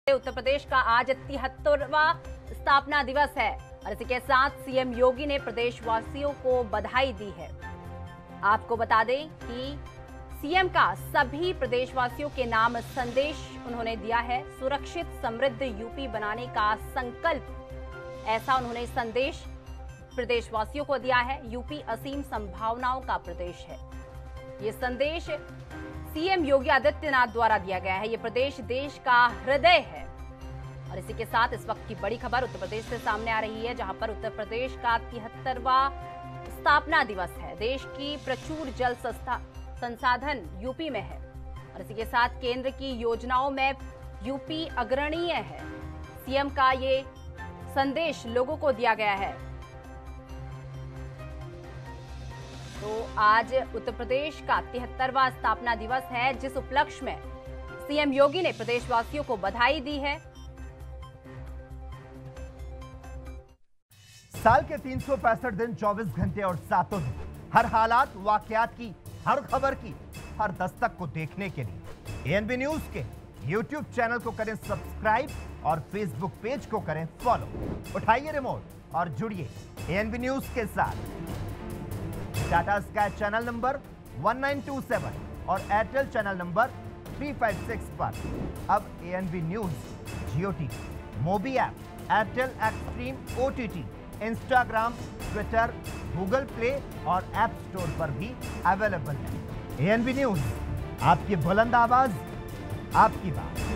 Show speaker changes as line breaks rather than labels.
उत्तर प्रदेश का आज 73वां स्थापना दिवस है और इसी के साथ सीएम योगी ने प्रदेशवासियों को बधाई दी है। आपको बता दें कि सीएम का सभी प्रदेशवासियों के नाम संदेश उन्होंने दिया है। सुरक्षित समृद्ध यूपी बनाने का संकल्प, ऐसा उन्होंने संदेश प्रदेशवासियों को दिया है। यूपी असीम संभावनाओं का प्रदेश है, ये संदेश सीएम योगी आदित्यनाथ द्वारा दिया गया है। ये प्रदेश देश का हृदय है। और इसी के साथ इस वक्त की बड़ी खबर उत्तर प्रदेश से सामने आ रही है, जहां पर उत्तर प्रदेश का 73वां स्थापना दिवस है। देश की प्रचुर जल संसाधन यूपी में है और इसी के साथ केंद्र की योजनाओं में यूपी अग्रणीय है। सीएम का ये संदेश लोगों को दिया गया है। तो आज उत्तर प्रदेश का 73वां स्थापना दिवस है, जिस उपलक्ष्य में सीएम योगी ने प्रदेशवासियों को बधाई दी है।
साल के 365 दिन 24 घंटे और 7 दिन, हर हालात वाकयात की, हर खबर की, हर दस्तक को देखने के लिए एएनबी न्यूज के यूट्यूब चैनल को करें सब्सक्राइब और फेसबुक पेज को करें फॉलो। उठाइए रिमोट और जुड़िए एएनबी न्यूज के साथ। टाटा स्काई चैनल नंबर 1927 और एयरटेल चैनल नंबर 356 पर अब ANB news Jio TV, mobi app, Airtel Xstream OTT, Instagram, Twitter, Google play और ऐप स्टोर पर भी अवेलेबल है। एएनबी न्यूज, आपकी बुलंद आवाज, आपकी बात।